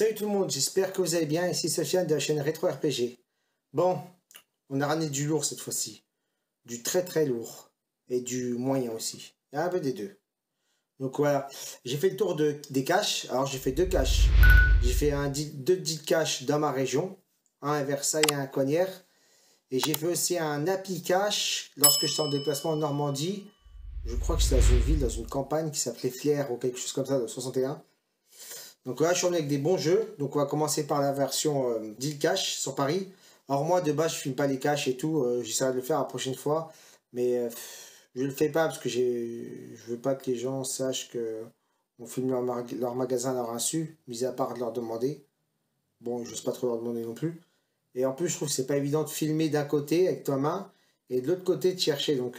Salut tout le monde, j'espère que vous allez bien, ici Sofiane de la chaîne Rétro RPG. Bon, on a ramené du lourd cette fois-ci, du très très lourd, et du moyen aussi, et un peu des deux. Donc voilà, j'ai fait le tour des caches, alors j'ai fait deux caches. J'ai fait deux deal caches dans ma région, un à Versailles et un à Cognères. Et j'ai fait aussi un Happy Cache lorsque j'étais en déplacement en Normandie. Je crois que c'est dans une ville, dans une campagne qui s'appelait Flair ou quelque chose comme ça, de 61. Donc là, je suis revenu avec des bons jeux. Donc on va commencer par la version Deal Cash sur Paris. Alors moi, de base, je filme pas les caches et tout. J'essaierai de le faire la prochaine fois. Mais je le fais pas parce que je veux pas que les gens sachent que on filme leur magasin à leur insu, mis à part de leur demander. Bon, j'ose pas trop leur demander non plus. Et en plus, je trouve que c'est pas évident de filmer d'un côté avec ta main et de l'autre côté de chercher. Donc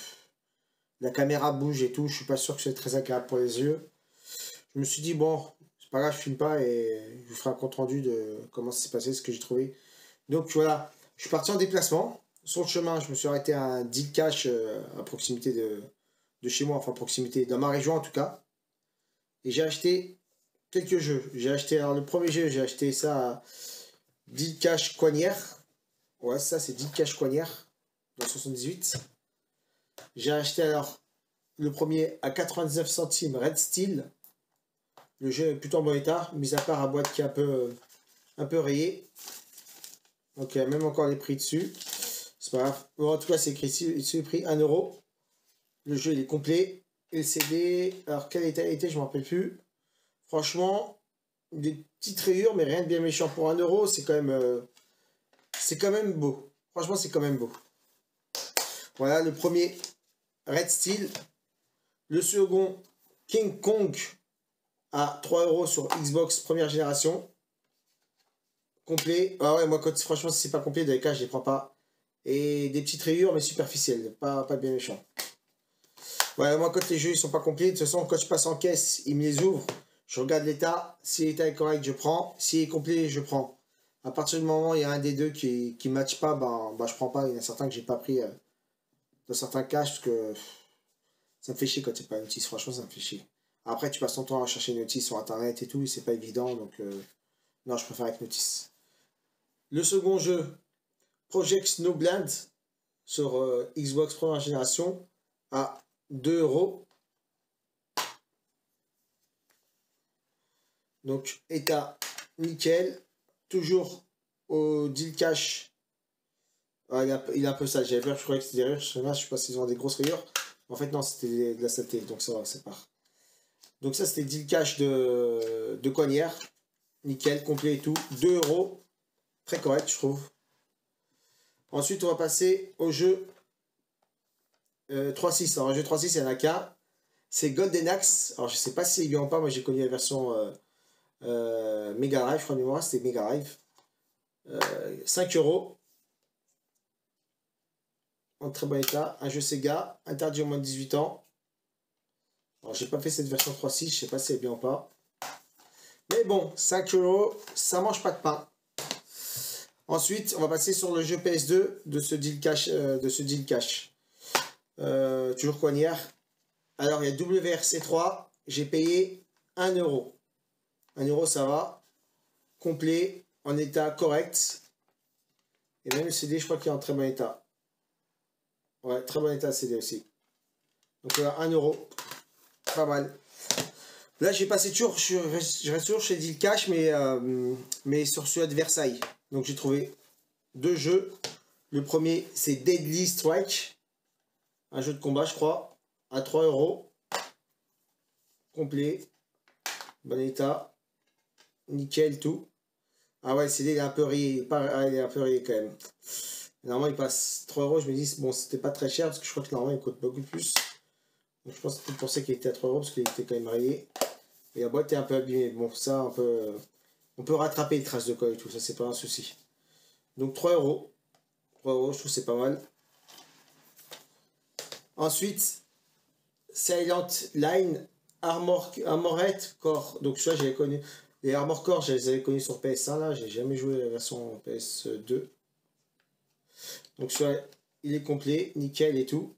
la caméra bouge et tout. Je suis pas sûr que c'est très agréable pour les yeux. Je me suis dit, bon, c'est pas grave, je filme pas et je vous ferai un compte rendu de comment ça s'est passé, ce que j'ai trouvé. Donc voilà, je suis parti en déplacement. Sur le chemin, je me suis arrêté à un deal cash à proximité de chez moi, enfin proximité, dans ma région en tout cas. Et j'ai acheté quelques jeux. J'ai acheté, alors le premier jeu, j'ai acheté ça à deal cash Cognères. Ouais, ça c'est deal cash Cognères, dans 78. J'ai acheté alors le premier à 99 centimes Red Steel. Le jeu est plutôt en bon état, mis à part la boîte qui est un peu rayée. Donc il y a même encore les prix dessus. C'est pas grave. Bon, en tout cas, c'est écrit ici le prix 1 euro. Le jeu il est complet. Et le CD, alors quel état il était, je ne me rappelle plus. Franchement, des petites rayures, mais rien de bien méchant. Pour 1 euro, c'est quand même beau. Franchement, c'est quand même beau. Voilà, le premier Red Steel. Le second King Kong à 3 euros sur Xbox première génération. Complet. Ah ouais, moi, franchement, si c'est pas complet, dans les cas, je les prends pas. Et des petites rayures, mais superficielles. Pas bien méchant. Ouais, moi, quand les jeux ils sont pas complets, de toute façon, quand je passe en caisse, ils me les ouvrent. Je regarde l'état. Si l'état est correct, je prends. S'il est complet, je prends. À partir du moment où il y a un des deux qui ne matche pas, je prends pas. Il y en a certains que j'ai pas pris dans certains caches parce que ça me fait chier quand c'est pas une notice. Franchement, ça me fait chier. Après, tu passes ton temps à chercher une notice sur internet et tout, et c'est pas évident. Donc, non, je préfère avec notice. Le second jeu, Project Snowblind sur Xbox première génération à 2 euros. Donc état nickel, toujours au deal cash. Ah, il a un peu sale, j'avais peur, je croyais que c'était des rayures, je sais pas s'ils ont des grosses rayures. En fait non, c'était de la saleté, donc ça va, c'est pas. Donc ça c'était deal cash de Cognères. Nickel, complet et tout. 2 euros. Très correct, je trouve. Ensuite, on va passer au jeu 3.6. Alors, le jeu 3.6, il y en a qu'un. C'est Golden Axe. Alors, je sais pas si c'est bien ou pas. Moi, j'ai connu la version Mega Drive. Je crois, mémoire, c'était Mega Drive. 5 euros. En très bon état. Un jeu Sega. Interdit au moins de 18 ans. Alors, j'ai pas fait cette version 3.6. Je sais pas si c'est bien ou pas. Mais bon, 5 euros, ça mange pas de pain. Ensuite, on va passer sur le jeu PS2 de ce deal cash. Toujours Cognères. Alors, il y a WRC3. J'ai payé 1 euro. 1 euro, ça va. Complet, en état correct. Et même le CD, je crois qu'il est en très bon état. Ouais, très bon état le CD aussi. Donc là, 1 euro. Pas mal. Là, j'ai passé toujours, je reste toujours chez Deal Cash, mais sur celui de Versailles. Donc j'ai trouvé deux jeux. Le premier, c'est Deadly Strike. Un jeu de combat, je crois. À 3 euros. Complet. Bon état. Nickel, tout. Ah ouais, le CD, il est un peu rayé. Il est un peu rayé quand même. Normalement, il passe 3 euros. Je me dis, bon, c'était pas très cher parce que je crois que normalement, il coûte beaucoup plus. Donc je pense que c'est pour ça qu'il était à 3 euros parce qu'il était quand même rayé. Et la boîte est un peu abîmée. Bon, ça, on peut rattraper les traces de colle et tout. Ça, c'est pas un souci. Donc 3 euros. 3 euros, je trouve que c'est pas mal. Ensuite, Silent Line Armored Core. Donc celui-là, j'avais connu. Les Armor Core, je les avais connus sur PS1. Là, j'ai jamais joué la version PS2. Donc celui-là, il est complet, nickel et tout.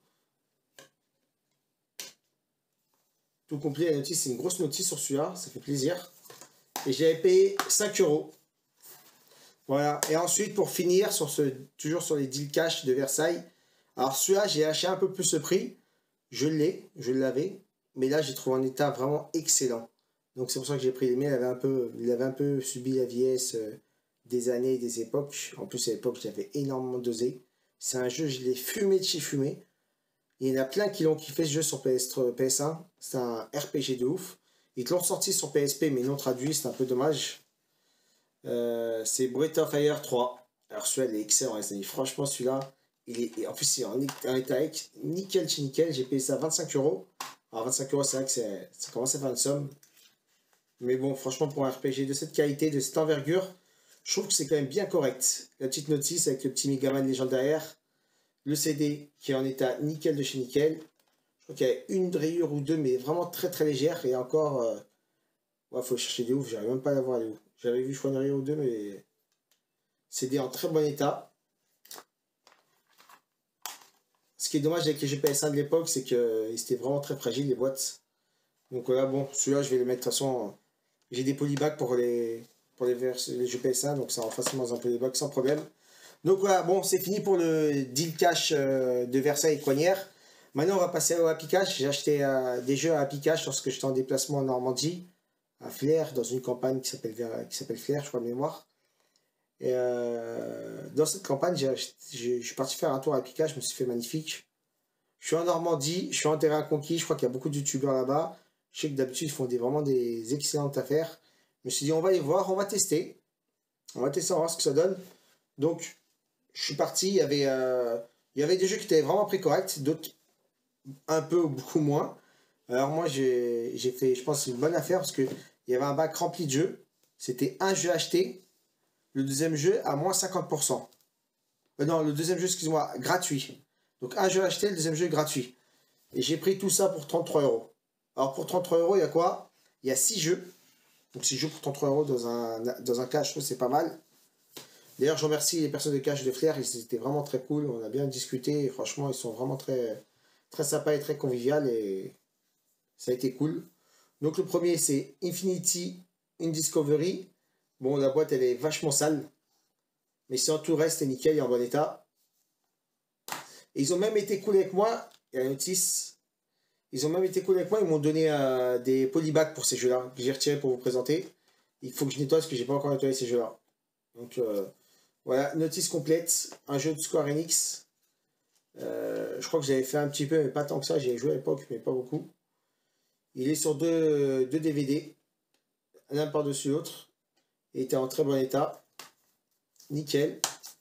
Tout complet, la notice, c'est une grosse notice sur celui-là, ça fait plaisir. Et j'avais payé 5 euros. Voilà. Et ensuite, pour finir, toujours sur les deals cash de Versailles. Alors celui-là, j'ai acheté un peu plus le prix. Je l'avais. Mais là, j'ai trouvé en état vraiment excellent. Donc c'est pour ça que j'ai pris les miens. Il avait un peu subi la vieillesse des années et des époques. En plus, à l'époque, j'avais énormément dosé. C'est un jeu, je l'ai fumé de chez fumé. Il y en a plein qui l'ont kiffé ce jeu sur PS1. C'est un RPG de ouf. Ils te l'ont sorti sur PSP, mais non traduit, c'est un peu dommage. C'est Breath of Fire 3. Alors celui-là, il est excellent, les amis. Franchement, celui-là, en plus, il est en état nickel chez nickel. J'ai payé ça 25 euros. Alors 25 euros, c'est vrai que ça commence à faire une somme. Mais bon, franchement, pour un RPG de cette qualité, de cette envergure, je trouve que c'est quand même bien correct. La petite notice avec le petit Megaman Legend derrière. Le CD qui est en état nickel de chez nickel. Je crois qu'il y a une rayure ou deux, mais vraiment très très légère. Et encore, ouais, faut chercher des ouf, j'arrive même pas à la voir les ouf. J'avais vu, je crois, une rayure ou deux, mais CD en très bon état. Ce qui est dommage avec les jeux PS1 de l'époque, c'est que c'était vraiment très fragile les boîtes. Donc voilà, bon, celui-là, je vais le mettre de toute façon. J'ai des polybags pour les jeux PS1, donc ça rend facilement dans un polybag sans problème. Donc voilà, bon, c'est fini pour le deal cash de Versailles et Coignères. Maintenant, on va passer au Happy Cash. J'ai acheté des jeux à Happy Cash lorsque j'étais en déplacement en Normandie, à Flers, dans une campagne qui s'appelle Flers, je crois de mémoire. Et dans cette campagne, je suis parti faire un tour à Happy Cash, je me suis fait magnifique. Je suis en Normandie, je suis en terrain conquis, je crois qu'il y a beaucoup de youtubeurs là-bas. Je sais que d'habitude, ils font vraiment des excellentes affaires. Je me suis dit, on va y voir, on va tester. On va tester, on va voir ce que ça donne. Donc, je suis parti, il y avait des jeux qui étaient vraiment très corrects, d'autres un peu ou beaucoup moins. Alors moi, j'ai fait, je pense, une bonne affaire parce qu'il y avait un bac rempli de jeux. C'était un jeu acheté, le deuxième jeu à moins 50%. Non, le deuxième jeu, excuse-moi, gratuit. Donc un jeu acheté, le deuxième jeu gratuit. Et j'ai pris tout ça pour 33 euros. Alors pour 33 euros, il y a quoi? Il y a 6 jeux. Donc 6 jeux pour 33 euros dans un cash, je trouve que c'est pas mal. D'ailleurs, je remercie les personnes de Cash de Flair, ils étaient vraiment très cool, on a bien discuté, et franchement, ils sont vraiment très, très sympas et très conviviaux, et ça a été cool. Donc le premier, c'est Infinity in Discovery. Bon, la boîte, elle est vachement sale, mais sinon, tout reste nickel et en bon état. Et ils ont même été cool avec moi, il y a la notice, ils ont même été cool avec moi, ils m'ont donné des polybags pour ces jeux-là, que j'ai retiré pour vous présenter. Il faut que je nettoie parce que j'ai pas encore nettoyé ces jeux-là. Donc, voilà, notice complète, un jeu de Square Enix. Je crois que j'avais fait un petit peu, mais pas tant que ça. J'ai joué à l'époque, mais pas beaucoup. Il est sur deux DVD, l'un par-dessus l'autre. Il était en très bon état. Nickel.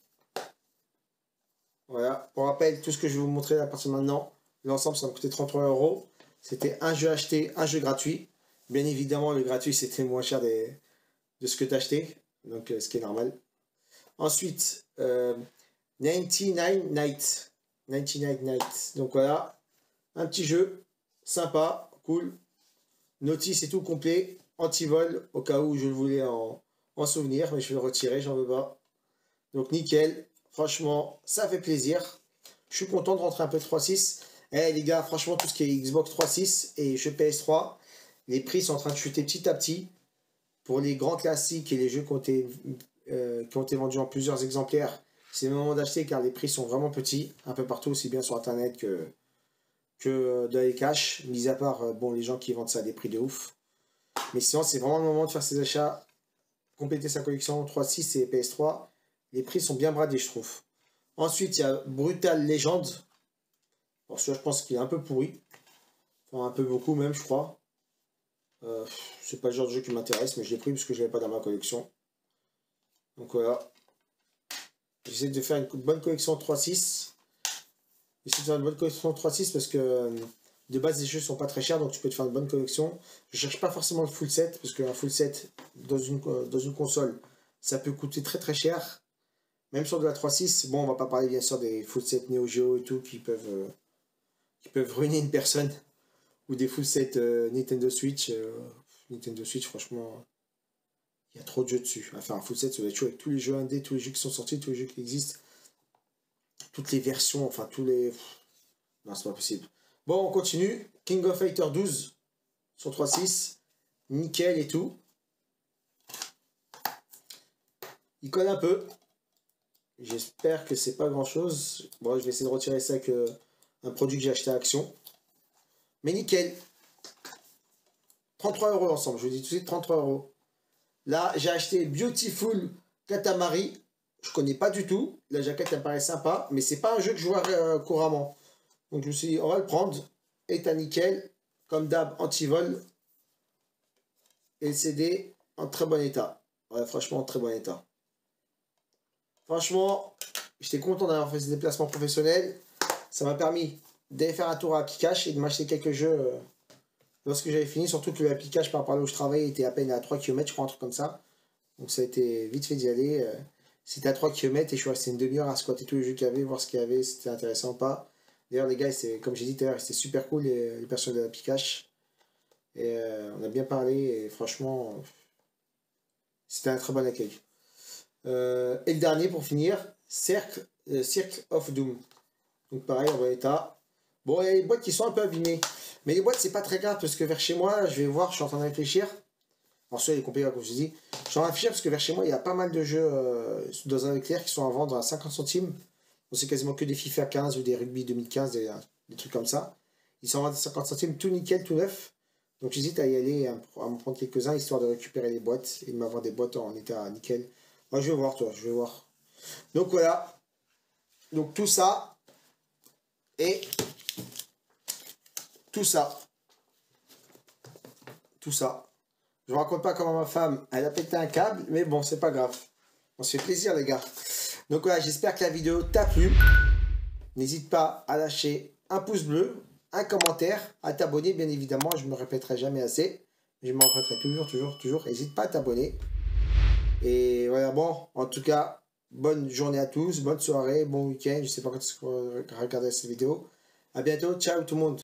Voilà. Pour rappel, tout ce que je vais vous montrer à partir de maintenant, l'ensemble, ça m'a coûté 33 euros. C'était un jeu acheté, un jeu gratuit. Bien évidemment, le gratuit, c'était moins cher de ce que tu as acheté. Donc, ce qui est normal. Ensuite, 99 Nights. 99 Nights. Donc voilà, un petit jeu, sympa, cool. Notice et tout complet, anti-vol, au cas où je le voulais en souvenir, mais je vais le retirer, j'en veux pas. Donc nickel, franchement, ça fait plaisir. Je suis content de rentrer un peu de 3.6. Eh les gars, franchement, tout ce qui est Xbox 3.6 et jeux PS3, les prix sont en train de chuter petit à petit. Pour les grands classiques et les jeux qui ont été vendus en plusieurs exemplaires, c'est le moment d'acheter car les prix sont vraiment petits, un peu partout, aussi bien sur internet que dans les cash, mis à part bon, les gens qui vendent ça à des prix de ouf. Mais sinon, c'est vraiment le moment de faire ses achats, compléter sa collection 3.6 et PS3. Les prix sont bien bradés, je trouve. Ensuite, il y a Brutal Legend. Bon, celui-là, je pense qu'il est un peu pourri. Enfin, un peu beaucoup même, je crois. C'est pas le genre de jeu qui m'intéresse, mais je l'ai pris parce que je l'avais pas dans ma collection. Donc voilà. J'essaie de faire une bonne collection 3.6. J'essaie de faire une bonne collection 3.6 parce que de base les jeux sont pas très chers, donc tu peux te faire une bonne collection. Je cherche pas forcément le full set parce qu'un full set dans une console, ça peut coûter très très cher. Même sur de la 3.6, bon, on va pas parler bien sûr des full sets Neo Geo et tout qui peuvent ruiner une personne, ou des full sets Nintendo Switch. Nintendo Switch, franchement, il y a trop de jeux dessus. À faire un full set, ça va être chaud avec tous les jeux indés, tous les jeux qui sont sortis, tous les jeux qui existent, toutes les versions, enfin tous les. Non, c'est pas possible. Bon, on continue. King of Fighter 12 sur 3.6. Nickel et tout. Il colle un peu. J'espère que c'est pas grand chose. Bon, je vais essayer de retirer ça avec un produit que j'ai acheté à Action. Mais nickel. 33 € l'ensemble. Je vous dis tout de suite 33 €. Là, j'ai acheté Beautiful Katamari. Je connais pas du tout. La jaquette, elle me paraît sympa. Mais c'est pas un jeu que je joue couramment. Donc je me suis dit, on va le prendre. État nickel. Comme d'hab, anti-vol. LCD en très bon état. Ouais, franchement, en très bon état. Franchement, j'étais content d'avoir fait ce déplacement professionnel. Ça m'a permis d'aller faire un tour à Pikachu et de m'acheter quelques jeux lorsque j'avais fini. Surtout que le Pikachu, par rapport à là où je travaillais, était à peine à 3 km, je crois, un truc comme ça. Donc ça a été vite fait d'y aller. C'était à 3 km et je suis resté une demi-heure à squatter tous les jeux qu'il y avait, voir ce qu'il y avait, si c'était intéressant ou pas. D'ailleurs, les gars, comme j'ai dit tout à l'heure, c'était super cool, les personnes de la Pikachu. Et on a bien parlé et franchement, c'était un très bon accueil. Et le dernier pour finir, Circle of Doom. Donc pareil, en bon état. Bon, il y a les boîtes qui sont un peu abîmées. Mais les boîtes, c'est pas très grave parce que vers chez moi, je vais voir, je suis en train de réfléchir. Alors celui-là, il est compliqué, comme je vous dis. Je suis en train de réfléchir parce que vers chez moi, il y a pas mal de jeux dans un éclair qui sont à vendre à 50 centimes. Donc c'est quasiment que des FIFA 15 ou des Rugby 2015, des trucs comme ça. Ils sont à 50 centimes, tout nickel, tout neuf. Donc j'hésite à y aller, à m'en prendre quelques-uns, histoire de récupérer les boîtes et de m'avoir des boîtes en état nickel. Moi, je vais voir, toi, je vais voir. Donc voilà. Donc tout ça. Et tout ça. Tout ça. Je vous raconte pas comment ma femme, elle a pété un câble, mais bon, c'est pas grave. On se fait plaisir, les gars. Donc voilà, j'espère que la vidéo t'a plu. N'hésite pas à lâcher un pouce bleu, un commentaire, à t'abonner, bien évidemment. Je me répéterai jamais assez. Je me répéterai toujours. N'hésite pas à t'abonner. Et voilà, bon, en tout cas, bonne journée à tous, bonne soirée, bon week-end. Je sais pas quand est-ce que vous regardez cette vidéo. À bientôt, ciao tout le monde.